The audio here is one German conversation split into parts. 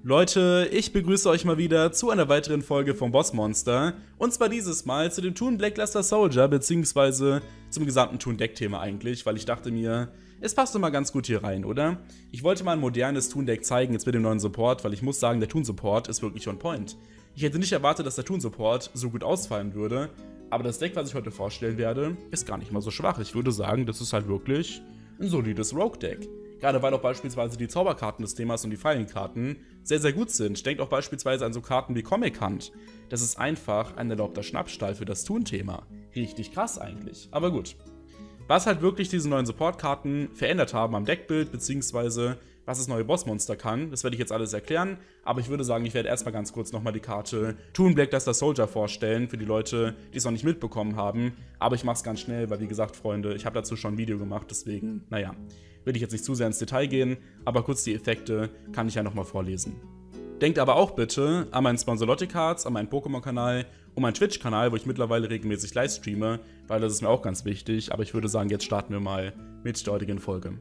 Leute, ich begrüße euch mal wieder zu einer weiteren Folge vom Boss Monster. Und zwar dieses Mal zu dem Toon Blackluster Soldier, beziehungsweise zum gesamten Toon Deck-Thema eigentlich, weil ich dachte mir, es passt doch mal ganz gut hier rein, oder? Ich wollte mal ein modernes Toon Deck zeigen, jetzt mit dem neuen Support, weil ich muss sagen, der Toon Support ist wirklich on point. Ich hätte nicht erwartet, dass der Toon Support so gut ausfallen würde, aber das Deck, was ich heute vorstellen werde, ist gar nicht mal so schwach. Ich würde sagen, das ist halt wirklich ein solides Rogue-Deck. Gerade weil auch beispielsweise die Zauberkarten des Themas und die Fallenkarten sehr, sehr gut sind. Denkt auch beispielsweise an so Karten wie Comic Hunt. Das ist einfach ein erlaubter Schnappstall für das Toon-Thema. Richtig krass eigentlich. Aber gut. Was halt wirklich diese neuen Support-Karten verändert haben am Deckbild, beziehungsweise was das neue Bossmonster kann, das werde ich jetzt alles erklären. Aber ich würde sagen, ich werde erstmal ganz kurz nochmal die Karte Toon Blackluster Soldier vorstellen, für die Leute, die es noch nicht mitbekommen haben. Aber ich mache es ganz schnell, weil wie gesagt, Freunde, ich habe dazu schon ein Video gemacht, deswegen, naja, will ich jetzt nicht zu sehr ins Detail gehen, aber kurz die Effekte kann ich ja nochmal vorlesen. Denkt aber auch bitte an meinen Sponsor Lotticards, an meinen Pokémon-Kanal und meinen Twitch-Kanal, wo ich mittlerweile regelmäßig live streame, weil das ist mir auch ganz wichtig. Aber ich würde sagen, jetzt starten wir mal mit der heutigen Folge.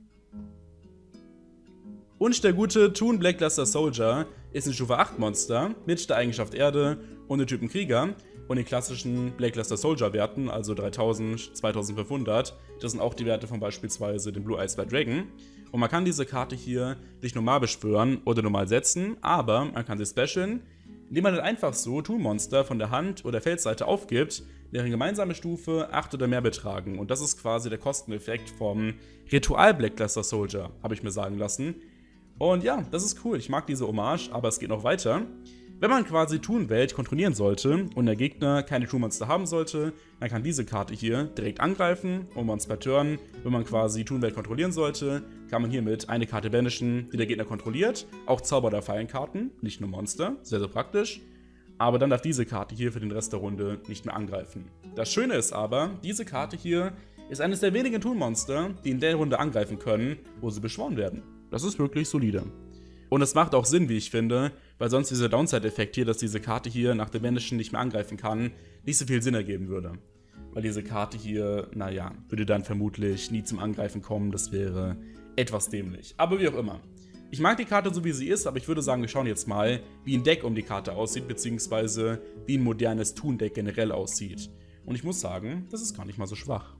Und der gute Toon Blackluster Soldier ist ein Stufe 8 Monster mit der Eigenschaft Erde und den Typen Krieger und den klassischen Blackluster Soldier Werten, also 3000, 2500. Das sind auch die Werte von beispielsweise dem Blue Eyes White Dragon. Und man kann diese Karte hier nicht normal beschwören oder normal setzen, aber man kann sie specialen, indem man dann einfach so Toon-Monster von der Hand oder Feldseite aufgibt, deren gemeinsame Stufe 8 oder mehr betragen. Und das ist quasi der Kosteneffekt vom Ritual Blackluster Soldier, habe ich mir sagen lassen. Und ja, das ist cool, ich mag diese Hommage, aber es geht noch weiter. Wenn man quasi Toon-Welt kontrollieren sollte und der Gegner keine Toon-Monster haben sollte, dann kann diese Karte hier direkt angreifen und man per Turn, wenn man quasi Toon-Welt kontrollieren sollte, kann man hiermit eine Karte banishen, die der Gegner kontrolliert, auch Zauber- oder Fallenkarten, nicht nur Monster, sehr, sehr praktisch. Aber dann darf diese Karte hier für den Rest der Runde nicht mehr angreifen. Das Schöne ist aber, diese Karte hier ist eines der wenigen Toon-Monster, die in der Runde angreifen können, wo sie beschworen werden. Das ist wirklich solide. Und es macht auch Sinn, wie ich finde, weil sonst dieser Downside-Effekt hier, dass diese Karte hier nach dem Banishen nicht mehr angreifen kann, nicht so viel Sinn ergeben würde. Weil diese Karte hier, naja, würde dann vermutlich nie zum Angreifen kommen, das wäre etwas dämlich. Aber wie auch immer. Ich mag die Karte so wie sie ist, aber ich würde sagen, wir schauen jetzt mal, wie ein Deck um die Karte aussieht, beziehungsweise wie ein modernes Toon-Deck generell aussieht. Und ich muss sagen, das ist gar nicht mal so schwach.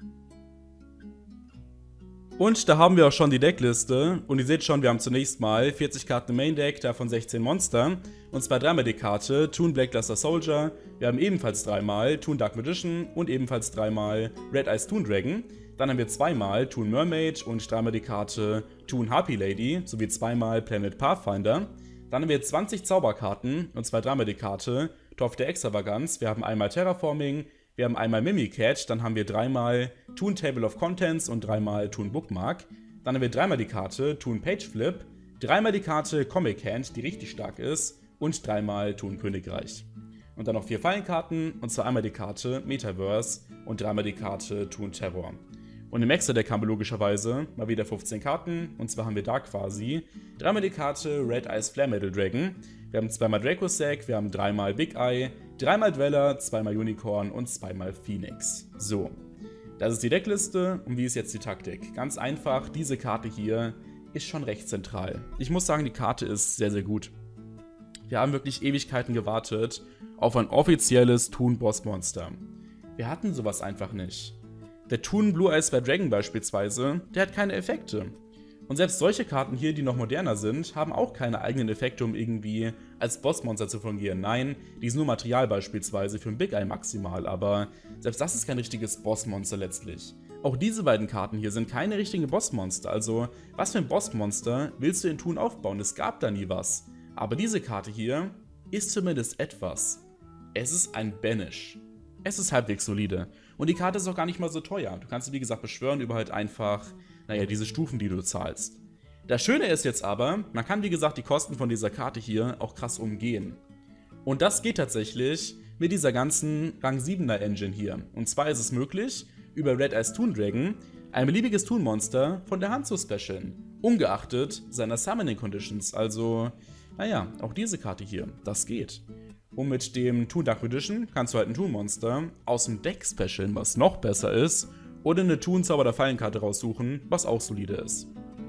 Und da haben wir auch schon die Deckliste und ihr seht schon, wir haben zunächst mal 40 Karten im Main Deck, davon 16 Monster und zwar dreimal die Karte Toon Blackluster Soldier, wir haben ebenfalls dreimal Toon Dark Magician und ebenfalls dreimal Red Eyes Toon Dragon, dann haben wir zweimal Toon Mermaid und dreimal die Karte Toon Harpy Lady sowie zweimal Planet Pathfinder, dann haben wir 20 Zauberkarten und zwar dreimal die Karte Torf der Extravaganz, wir haben einmal Terraforming, wir haben einmal Mimicat, dann haben wir dreimal Toon Table of Contents und dreimal Toon Bookmark. Dann haben wir dreimal die Karte Toon Page Flip, dreimal die Karte Comic Hand, die richtig stark ist, und dreimal Toon Königreich. Und dann noch 4 Fallenkarten, und zwar einmal die Karte Metaverse und dreimal die Karte Toon Terror. Und im Extra-Deck haben wir logischerweise mal wieder 15 Karten, und zwar haben wir da quasi dreimal die Karte Red Eyes Flare Metal Dragon, wir haben zweimal Dracossack, wir haben dreimal Big Eye, dreimal Dweller, zweimal Unicorn und zweimal Phoenix. So, das ist die Deckliste und wie ist jetzt die Taktik? Ganz einfach, diese Karte hier ist schon recht zentral. Ich muss sagen, die Karte ist sehr, sehr gut. Wir haben wirklich Ewigkeiten gewartet auf ein offizielles Toon-Boss-Monster. Wir hatten sowas einfach nicht. Der Toon Blue Eyes White Dragon beispielsweise, der hat keine Effekte. Und selbst solche Karten hier, die noch moderner sind, haben auch keine eigenen Effekte, um irgendwie als Bossmonster zu fungieren. Nein, die sind nur Material beispielsweise für ein Big Eye maximal, aber selbst das ist kein richtiges Bossmonster letztlich. Auch diese beiden Karten hier sind keine richtigen Bossmonster, also was für ein Bossmonster willst du in Toon aufbauen? Es gab da nie was. Aber diese Karte hier ist zumindest etwas. Es ist ein Banish. Es ist halbwegs solide. Und die Karte ist auch gar nicht mal so teuer. Du kannst sie wie gesagt beschwören über halt einfach, naja, diese Stufen, die du zahlst. Das Schöne ist jetzt aber, man kann wie gesagt die Kosten von dieser Karte hier auch krass umgehen. Und das geht tatsächlich mit dieser ganzen Rang 7er Engine hier. Und zwar ist es möglich, über Red Eyes Toon Dragon ein beliebiges Toon-Monster von der Hand zu specialen. Ungeachtet seiner Summoning Conditions. Also, naja, auch diese Karte hier, das geht. Und mit dem Toon Dark Magician kannst du halt ein Toon-Monster aus dem Deck specialen, was noch besser ist, oder eine Toon Zauber- oder Fallenkarte raussuchen, was auch solide ist.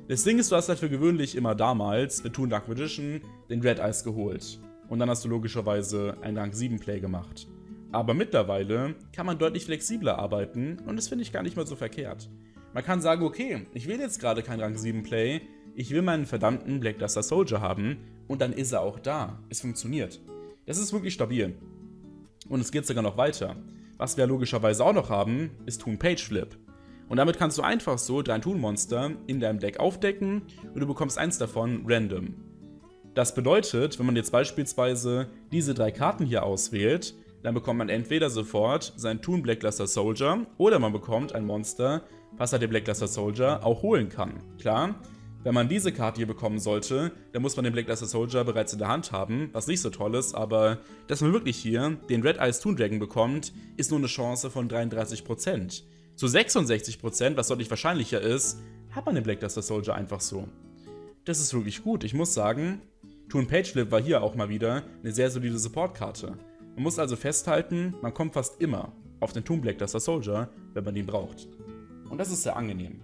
Das Ding ist, du hast halt für gewöhnlich immer damals mit Toon Dark Magician den Red Eyes geholt. Und dann hast du logischerweise ein Rang 7 Play gemacht. Aber mittlerweile kann man deutlich flexibler arbeiten und das finde ich gar nicht mal so verkehrt. Man kann sagen, okay, ich will jetzt gerade kein Rang 7 Play, ich will meinen verdammten Black Luster Soldier haben und dann ist er auch da. Es funktioniert. Das ist wirklich stabil. Und es geht sogar noch weiter. Was wir logischerweise auch noch haben, ist Toon Page Flip. Und damit kannst du einfach so 3 Toon-Monster in deinem Deck aufdecken und du bekommst eins davon random. Das bedeutet, wenn man jetzt beispielsweise diese 3 Karten hier auswählt, dann bekommt man entweder sofort seinen Toon Black Luster Soldier oder man bekommt ein Monster, was halt den Black Luster Soldier auch holen kann. Klar, wenn man diese Karte hier bekommen sollte, dann muss man den Black Luster Soldier bereits in der Hand haben, was nicht so toll ist, aber dass man wirklich hier den Red Eyes Toon Dragon bekommt, ist nur eine Chance von 33%. Zu 66%, was deutlich wahrscheinlicher ist, hat man den Black Luster Soldier einfach so. Das ist wirklich gut. Ich muss sagen, Toon Page Flip war hier auch mal wieder eine sehr solide Support-Karte. Man muss also festhalten, man kommt fast immer auf den Toon Black Luster Soldier, wenn man ihn braucht. Und das ist sehr angenehm.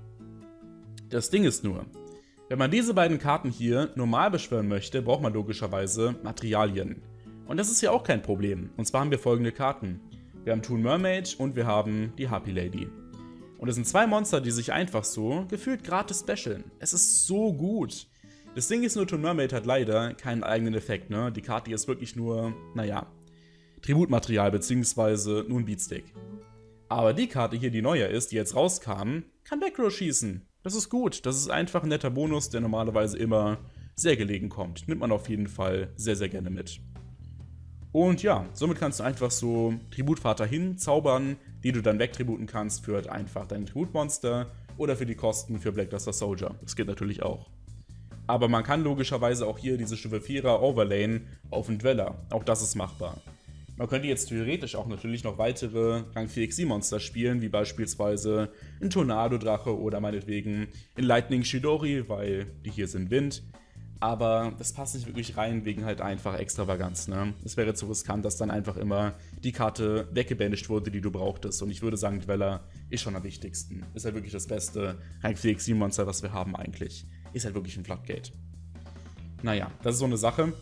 Das Ding ist nur, wenn man diese beiden Karten hier normal beschwören möchte, braucht man logischerweise Materialien. Und das ist ja auch kein Problem. Und zwar haben wir folgende Karten. Wir haben Toon Mermaid und wir haben die Harpy Lady. Und es sind 2 Monster, die sich einfach so gefühlt gratis specialen. Es ist so gut. Das Ding ist nur, Toon Mermaid hat leider keinen eigenen Effekt, ne? Die Karte hier ist wirklich nur, naja, Tributmaterial bzw. nur ein Beatstick. Aber die Karte hier, die neuer ist, die jetzt rauskam, kann Backrow schießen. Das ist gut. Das ist einfach ein netter Bonus, der normalerweise immer sehr gelegen kommt. Nimmt man auf jeden Fall sehr, sehr gerne mit. Und ja, somit kannst du einfach so Tributvater hinzaubern, die du dann wegtributen kannst für halt einfach dein Tributmonster oder für die Kosten für Black Luster Soldier. Das geht natürlich auch. Aber man kann logischerweise auch hier diese Stufe 4er overlayen auf den Dweller. Auch das ist machbar. Man könnte jetzt theoretisch auch natürlich noch weitere Rang 4 XY-Monster spielen, wie beispielsweise ein Tornado-Drache oder meinetwegen ein Lightning Shidori, weil die hier sind Wind. Aber das passt nicht wirklich rein, wegen halt einfach Extravaganz, ne? Es wäre zu riskant, dass dann einfach immer die Karte weggebanisht wurde, die du brauchtest. Und ich würde sagen, Dweller ist schon am wichtigsten. Ist halt wirklich das beste Rang 4 XY-Monster, was wir haben eigentlich. Ist halt wirklich ein Floodgate. Naja, das ist so eine Sache.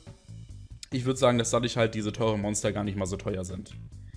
Ich würde sagen, dass dadurch halt diese teuren Monster gar nicht mal so teuer sind.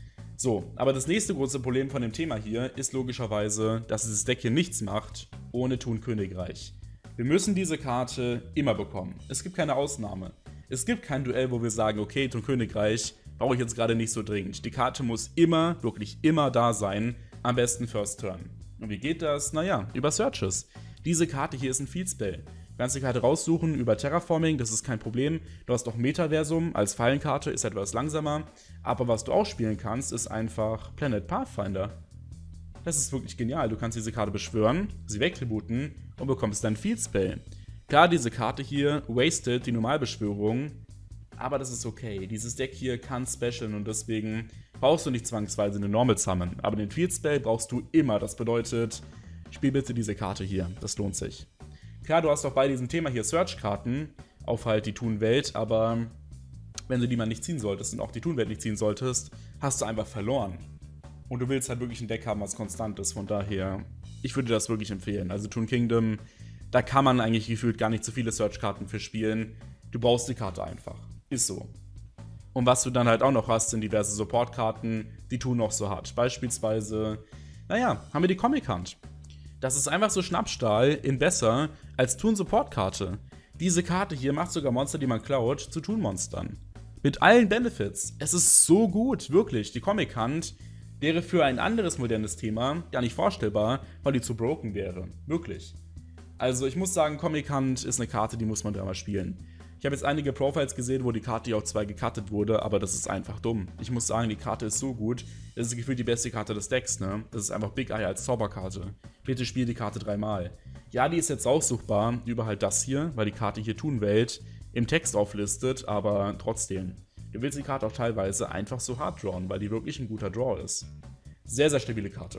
So, aber das nächste große Problem von dem Thema hier ist logischerweise, dass dieses Deck hier nichts macht ohne Toon Königreich. Wir müssen diese Karte immer bekommen. Es gibt keine Ausnahme. Es gibt kein Duell, wo wir sagen, okay, Toon Königreich brauche ich jetzt gerade nicht so dringend. Die Karte muss immer, wirklich immer da sein, am besten First Turn. Und wie geht das? Naja, über Searches. Diese Karte hier ist ein Field-Spell. Du kannst die Karte raussuchen über Terraforming, das ist kein Problem. Du hast auch Metaversum als Fallenkarte, ist etwas langsamer. Aber was du auch spielen kannst, ist einfach Planet Pathfinder. Das ist wirklich genial. Du kannst diese Karte beschwören, sie wegtributen und bekommst dann Field Spell. Klar, diese Karte hier wastet die Normalbeschwörung, aber das ist okay. Dieses Deck hier kann specialen und deswegen brauchst du nicht zwangsweise eine Normal Summon. Aber den Field Spell brauchst du immer. Das bedeutet, spiel bitte diese Karte hier. Das lohnt sich. Klar, du hast auch bei diesem Thema hier Search-Karten auf halt die Toon-Welt, aber wenn du die mal nicht ziehen solltest und auch die Toon-Welt nicht ziehen solltest, hast du einfach verloren. Und du willst halt wirklich ein Deck haben, was konstant ist, von daher, ich würde das wirklich empfehlen. Also Toon Kingdom, da kann man eigentlich gefühlt gar nicht so viele Search-Karten für spielen. Du brauchst die Karte einfach. Ist so. Und was du dann halt auch noch hast, sind diverse Support-Karten, die Toon noch so hat. Beispielsweise, naja, haben wir die Comic-Hand. Das ist einfach so Schnappstahl in besser als Toon-Support-Karte. Diese Karte hier macht sogar Monster, die man klaut, zu Toon-Monstern. Mit allen Benefits. Es ist so gut, wirklich. Die Comic-Hand wäre für ein anderes modernes Thema gar nicht vorstellbar, weil die zu broken wäre. Wirklich. Also ich muss sagen, Comic-Hand ist eine Karte, die muss man dreimal spielen. Ich habe jetzt einige Profiles gesehen, wo die Karte hier auch 2 gecuttet wurde, aber das ist einfach dumm. Ich muss sagen, die Karte ist so gut. Das ist gefühlt die beste Karte des Decks, ne? Das ist einfach Big Eye als Zauberkarte. Bitte spiel die Karte 3-mal. Ja, die ist jetzt raussuchbar über halt das hier, weil die Karte hier Toon-Welt im Text auflistet, aber trotzdem. Du willst die Karte auch teilweise einfach so hard drawen, weil die wirklich ein guter Draw ist. Sehr, sehr stabile Karte.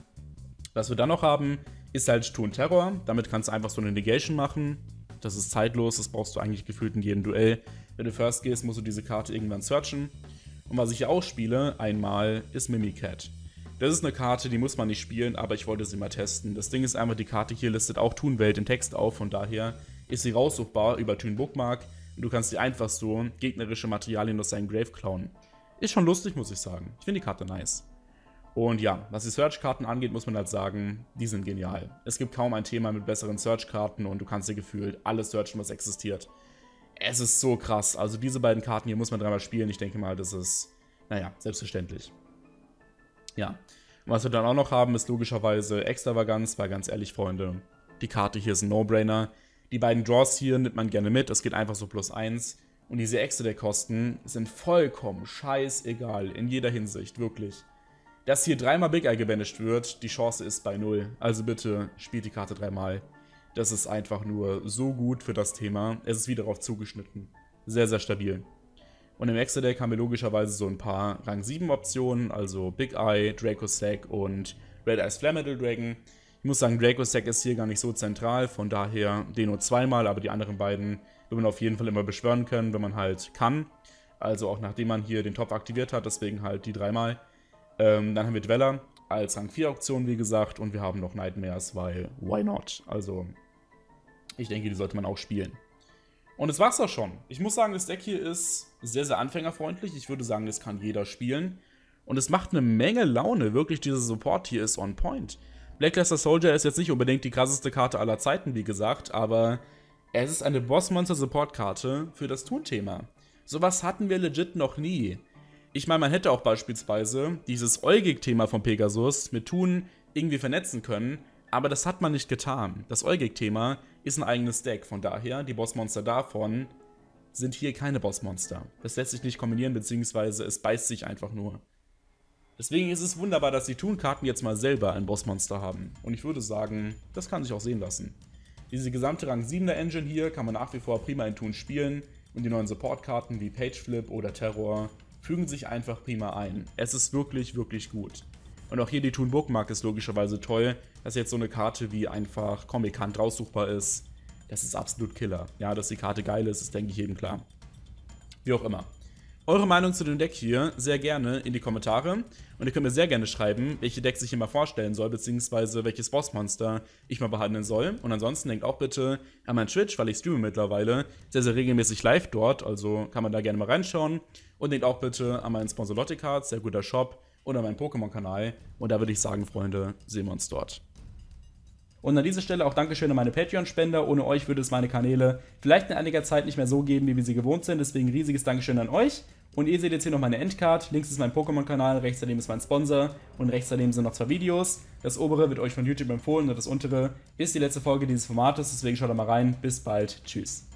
Was wir dann noch haben, ist halt Toon Terror. Damit kannst du einfach so eine Negation machen. Das ist zeitlos, das brauchst du eigentlich gefühlt in jedem Duell. Wenn du First gehst, musst du diese Karte irgendwann searchen. Und was ich hier auch spiele, einmal, ist Mimicat. Das ist eine Karte, die muss man nicht spielen, aber ich wollte sie mal testen. Das Ding ist einfach, die Karte hier listet auch Toon-Welt in Text auf, von daher ist sie raussuchbar über Toon Bookmark und du kannst dir einfach so gegnerische Materialien aus deinem Grave klauen. Ist schon lustig, muss ich sagen. Ich finde die Karte nice. Und ja, was die Search-Karten angeht, muss man halt sagen, die sind genial. Es gibt kaum ein Thema mit besseren Search-Karten und du kannst dir gefühlt alles searchen, was existiert. Es ist so krass. Also diese beiden Karten hier muss man dreimal spielen. Ich denke mal, das ist, naja, selbstverständlich. Ja, und was wir dann auch noch haben, ist logischerweise Extravaganz, weil ganz ehrlich, Freunde, die Karte hier ist ein No-Brainer. Die beiden Draws hier nimmt man gerne mit, es geht einfach so +1. Und diese Extra-Deck-Kosten sind vollkommen scheißegal, in jeder Hinsicht, wirklich. Dass hier dreimal Big Eye gebanished wird, die Chance ist bei 0. Also bitte spielt die Karte dreimal. Das ist einfach nur so gut für das Thema. Es ist wieder darauf zugeschnitten. Sehr, sehr stabil. Und im Extra-Deck haben wir logischerweise so ein paar Rang 7 Optionen, also Big Eye, Draco's Deck und Red Eyes Flammable Dragon. Ich muss sagen, Draco's Deck ist hier gar nicht so zentral, von daher den nur zweimal, aber die anderen beiden wird man auf jeden Fall immer beschwören können, wenn man halt kann. Also auch nachdem man hier den Topf aktiviert hat, deswegen halt die dreimal. Dann haben wir Dweller als Rang 4 Auktion, wie gesagt, und wir haben noch Nightmares, weil why not? Also ich denke, die sollte man auch spielen. Und das war's auch schon. Ich muss sagen, das Deck hier ist sehr, sehr anfängerfreundlich. Ich würde sagen, das kann jeder spielen. Und es macht eine Menge Laune. Wirklich, dieser Support hier ist on point. Black Luster Soldier ist jetzt nicht unbedingt die krasseste Karte aller Zeiten, wie gesagt, aber es ist eine Bossmonster-Support-Karte für das Toon-Thema. Sowas hatten wir legit noch nie. Ich meine, man hätte auch beispielsweise dieses Eugig-Thema von Pegasus mit Toon irgendwie vernetzen können, aber das hat man nicht getan. Das Eugig-Thema ist ein eigenes Deck, von daher, die Bossmonster davon sind hier keine Bossmonster. Das lässt sich nicht kombinieren, beziehungsweise es beißt sich einfach nur. Deswegen ist es wunderbar, dass die Toon-Karten jetzt mal selber ein Bossmonster haben. Und ich würde sagen, das kann sich auch sehen lassen. Diese gesamte Rang 7er Engine hier kann man nach wie vor prima in Toon spielen und die neuen Support-Karten wie Pageflip oder Terror fügen sich einfach prima ein. Es ist wirklich, wirklich gut. Und auch hier die Toon Bookmark ist logischerweise toll, dass jetzt so eine Karte wie einfach Comic Hand raussuchbar ist. Das ist absolut Killer. Ja, dass die Karte geil ist, ist denke ich jedem klar. Wie auch immer. Eure Meinung zu dem Deck hier sehr gerne in die Kommentare. Und ihr könnt mir sehr gerne schreiben, welche Decks ich hier mal vorstellen soll, beziehungsweise welches Bossmonster ich mal behandeln soll. Und ansonsten denkt auch bitte an meinen Twitch, weil ich streame mittlerweile sehr, sehr regelmäßig live dort. Also kann man da gerne mal reinschauen. Und denkt auch bitte an meinen Sponsor Lotticards, sehr guter Shop. Und an meinen Pokémon-Kanal. Und da würde ich sagen, Freunde, sehen wir uns dort. Und an dieser Stelle auch Dankeschön an meine Patreon-Spender. Ohne euch würde es meine Kanäle vielleicht in einiger Zeit nicht mehr so geben, wie wir sie gewohnt sind. Deswegen riesiges Dankeschön an euch. Und ihr seht jetzt hier noch meine Endcard. Links ist mein Pokémon-Kanal, rechts daneben ist mein Sponsor. Und rechts daneben sind noch 2 Videos. Das obere wird euch von YouTube empfohlen und das untere ist die letzte Folge dieses Formates. Deswegen schaut da mal rein. Bis bald. Tschüss.